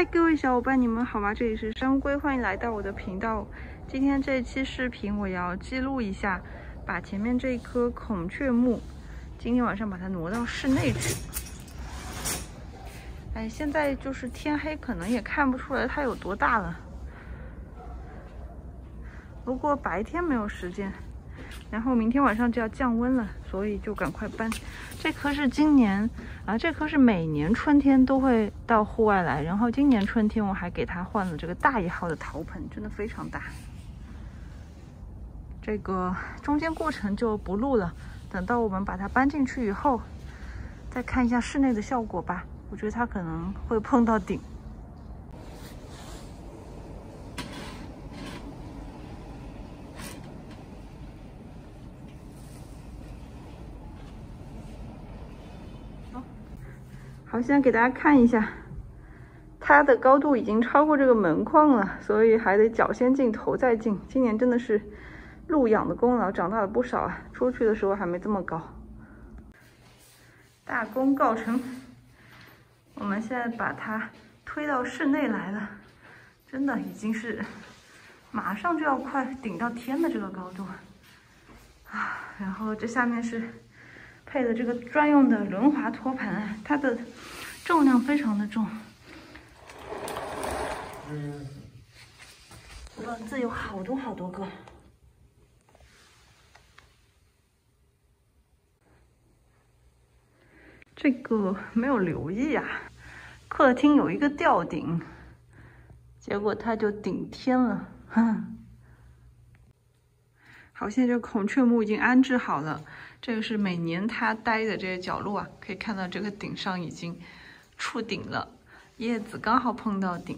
嗨，各位小伙伴，你们好吗？这里是山乌龟，欢迎来到我的频道。今天这一期视频，我要记录一下，把前面这一棵孔雀木，今天晚上把它挪到室内去。哎，现在就是天黑，可能也看不出来它有多大了。不过白天没有时间，然后明天晚上就要降温了，所以就赶快搬。这棵是今年这棵是每年春天都会到户外来，然后今年春天我还给它换了这个大1号的陶盆，真的非常大。这个中间过程就不录了，等到我们把它搬进去以后，再看一下室内的效果吧。我觉得它可能会碰到顶。好，现在给大家看一下，它的高度已经超过这个门框了，所以还得脚先进头再进。今年真的是路养的功劳长大了不少啊！出去的时候还没这么高。大功告成，我们现在把它推到室内来了，真的已经是马上就要快顶到天的这个高度啊！然后这下面是配的这个专用的轮滑托盘，它的重量非常的重，轮子有好多个。这个没有留意啊，客厅有一个吊顶，结果它就顶天了。好，现在这个孔雀木已经安置好了。这个是每年它待的这些角落啊，可以看到这个顶上已经触顶了，叶子刚好碰到顶。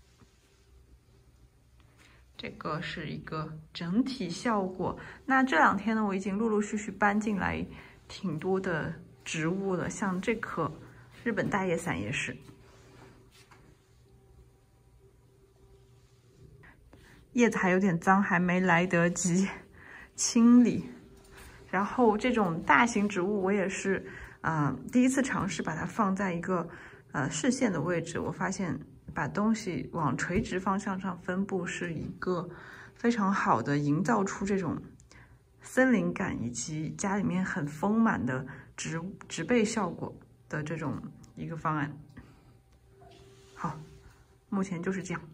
这个是一个整体效果。那这2天呢，我已经陆陆续续搬进来挺多的植物了，像这棵日本大叶伞也是，叶子还有点脏，还没来得及清理。然后这种大型植物我也是第一次尝试把它放在一个视线的位置，我发现把东西往垂直方向上分布是一个非常好的营造出这种森林感以及家里面很丰满的植被效果的这种一个方案。好，目前就是这样。